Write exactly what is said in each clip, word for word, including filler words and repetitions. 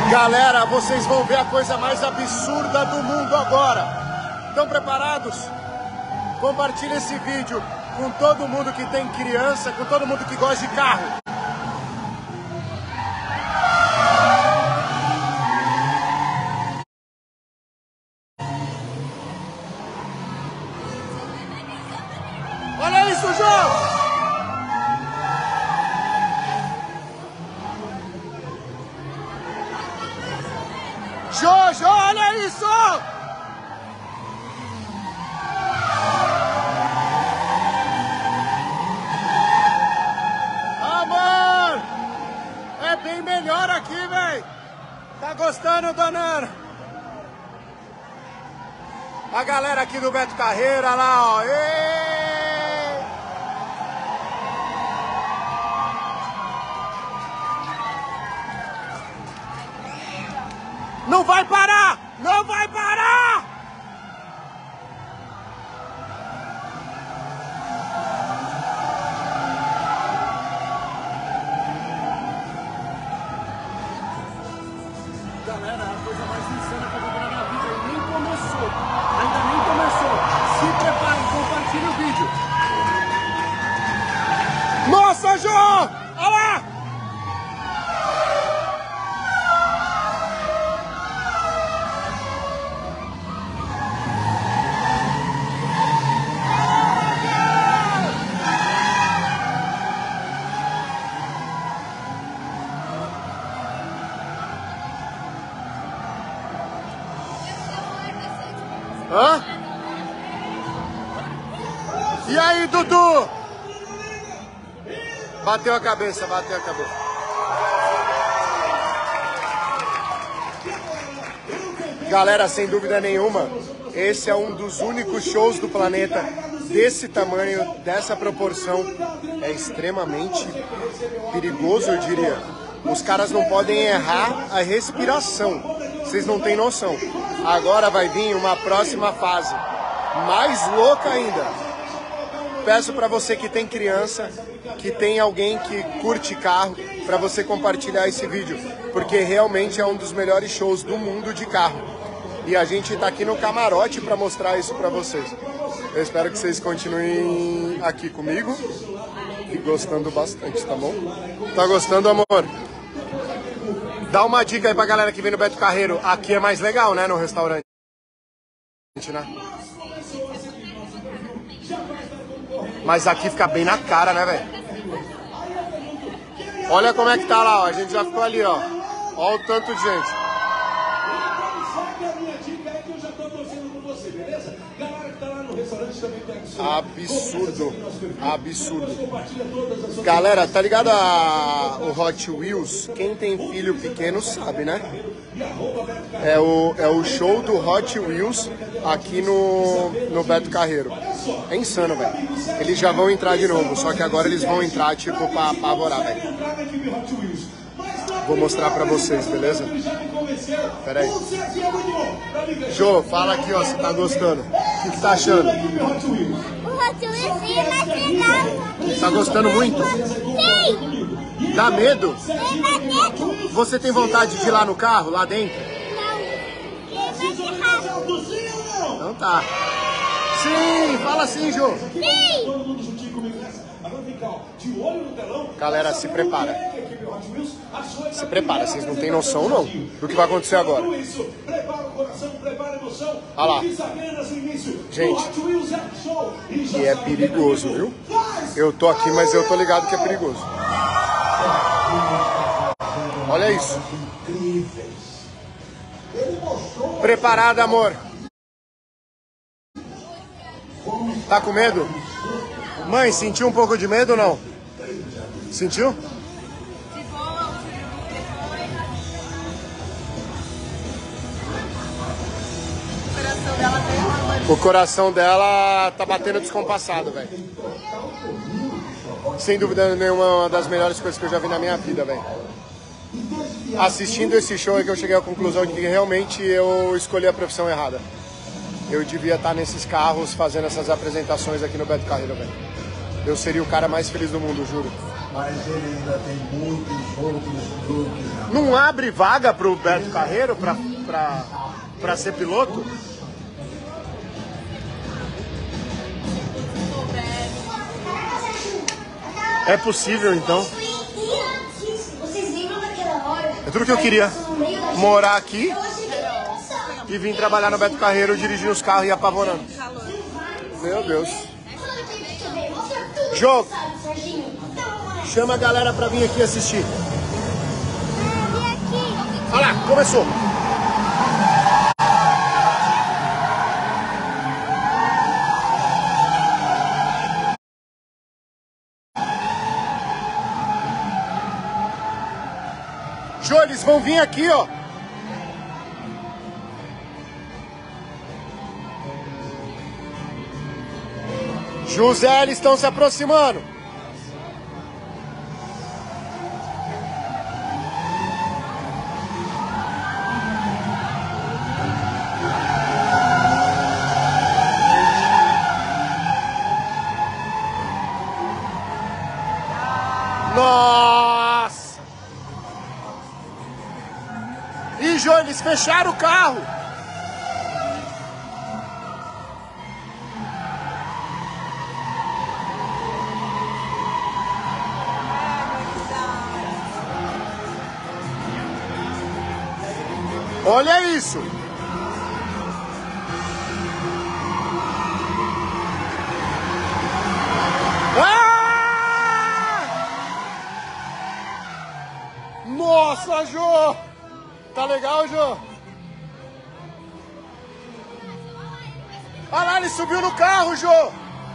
Galera, vocês vão ver a coisa mais absurda do mundo agora. Estão preparados? Compartilhe esse vídeo com todo mundo que tem criança, com todo mundo que gosta de carro. Olha isso, João! Jojo, olha isso! Amor! É bem melhor aqui, velho! Tá gostando, dona Ana? A galera aqui do Beto Carreiro, olha lá, ó! Ei! Não vai parar! Não vai parar! Galera, a coisa mais insana que eu vou ver na minha vida e nem começou. Ainda nem começou. Se preparem, compartilhe o vídeo. Nossa, João! Olha lá! Hã? E aí, Dudu? Bateu a cabeça, bateu a cabeça. Galera, sem dúvida nenhuma, esse é um dos únicos shows do planeta desse tamanho, dessa proporção. É extremamente perigoso, eu diria. Os caras não podem errar a respiração. Vocês não têm noção. Agora vai vir uma próxima fase, mais louca ainda. Peço para você que tem criança, que tem alguém que curte carro, para você compartilhar esse vídeo, porque realmente é um dos melhores shows do mundo de carro. E a gente tá aqui no camarote para mostrar isso para vocês. Eu espero que vocês continuem aqui comigo e gostando bastante, tá bom? Tá gostando, amor? Dá uma dica aí pra galera que vem no Beto Carreiro. Aqui é mais legal, né, no restaurante, né? Mas aqui fica bem na cara, né, velho? Olha como é que tá lá, ó. A gente já ficou ali, ó. Olha o tanto de gente. Absurdo, absurdo. Galera, tá ligado a, o Hot Wheels? Quem tem filho pequeno sabe, né? É o, é o show do Hot Wheels aqui no, no Beto Carreiro. É insano, velho. Eles já vão entrar de novo, só que agora eles vão entrar, tipo, pra apavorar, velho. Vou mostrar pra vocês, beleza? Pera aí. Jô, fala aqui, ó, se tá gostando. O que, que tá achando? O Hot Wheels é mais legal. Tá gostando muito? Sim! Dá medo? Tem mais medo? Você tem vontade de ir lá no carro, lá dentro? Não. Tem mais errado. Então tá. Sim, fala assim, Jô. Sim! Galera, se prepara. Se prepara, vocês não têm noção não do que vai acontecer agora. Olha lá. Gente, e é perigoso, viu? Eu tô aqui, mas eu tô ligado que é perigoso. Olha isso. Preparada, amor? Tá com medo? Mãe, sentiu um pouco de medo ou não? Sentiu? O coração dela tá batendo descompassado, velho. Sem dúvida nenhuma, uma das melhores coisas que eu já vi na minha vida, velho. Assistindo esse show é que eu cheguei à conclusão de que realmente eu escolhi a profissão errada. Eu devia estar nesses carros fazendo essas apresentações aqui no Beto Carreiro, velho. Eu seria o cara mais feliz do mundo, juro. mas ele ainda tem muitos outros truques. Não abre vaga pro Beto Carreiro pra, pra, pra ser piloto? É possível, então. É tudo que eu queria. Morar aqui e vir trabalhar no Beto Carreiro, dirigindo os carros e apavorando. Meu Deus. Jô, chama a galera pra vir aqui assistir. Olha lá, começou. Jô, eles vão vir aqui, ó. José, eles estão se aproximando. Nossa! Ih, Jô, eles fecharam o carro. Olha isso! Ah! Nossa, Jô! Tá legal, Jô? Olha lá, ele subiu no carro, Jô!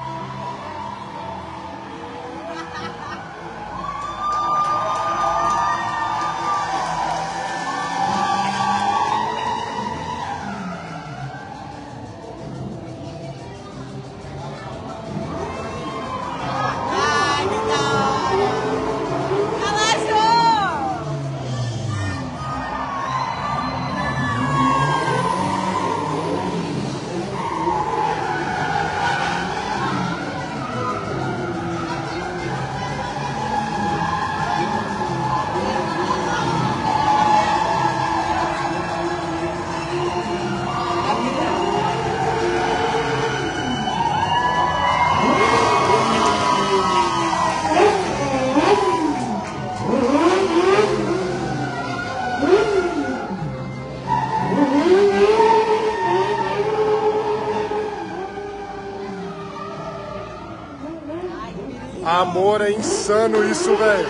Amor, é insano isso, velho.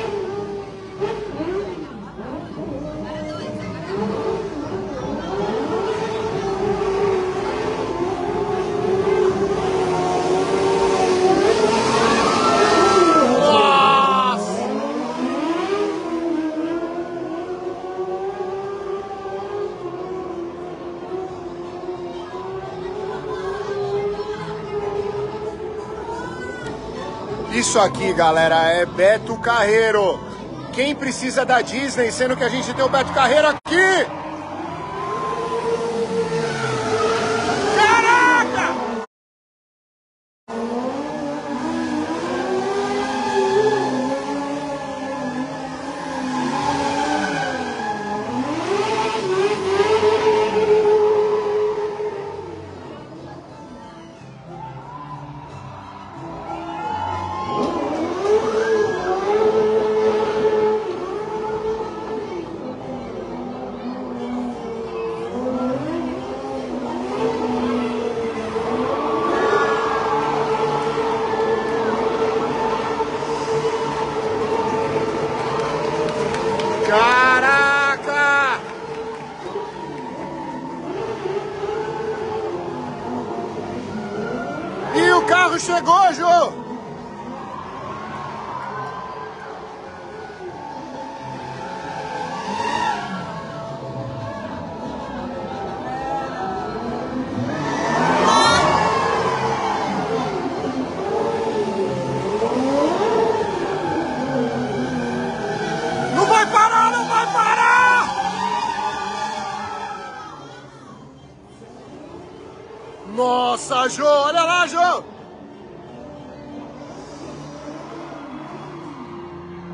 Nossa! Isso aqui, galera, é Beto Carreiro. Quem precisa da Disney, sendo que a gente tem o Beto Carreiro aqui? Caraca! Caraca! E o carro chegou, Jô! Não vai parar, não vai parar! Nossa, Jô, olha lá, Jô!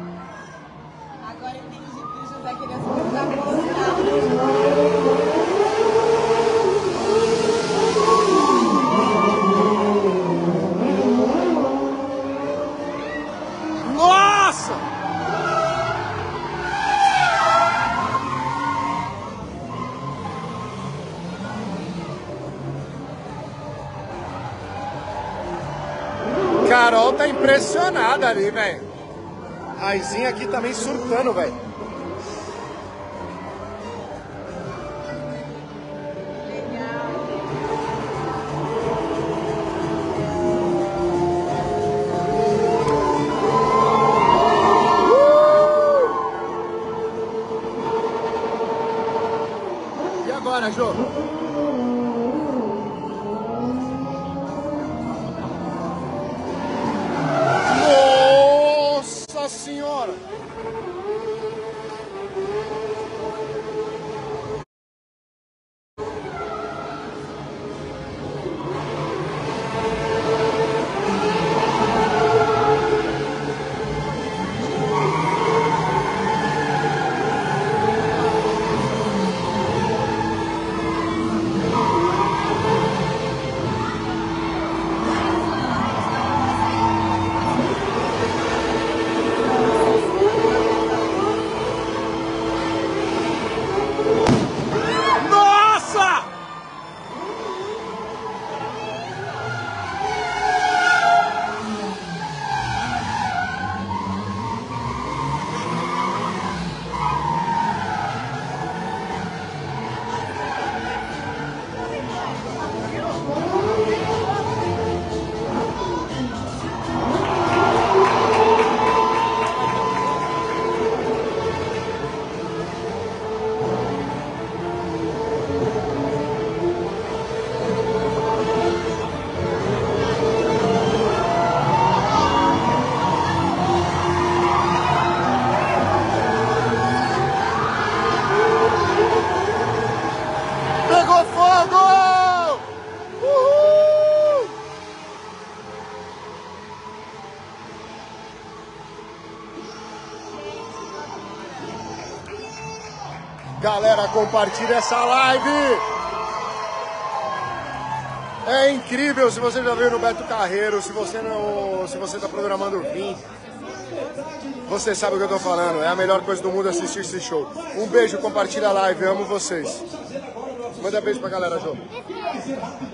Jo tá impressionada ali, velho. A Aizinha aqui também surtando, velho. E agora, Jo? Nossa Senhora! Nossa! Pegou fogo! Uhul! Galera, compartilha essa live! É incrível, se você já veio no Beto Carreiro, se você não, se você tá programando vir, você sabe o que eu tô falando, é a melhor coisa do mundo assistir esse show. Um beijo, compartilha a live, amo vocês. Manda beijo pra galera, Jô.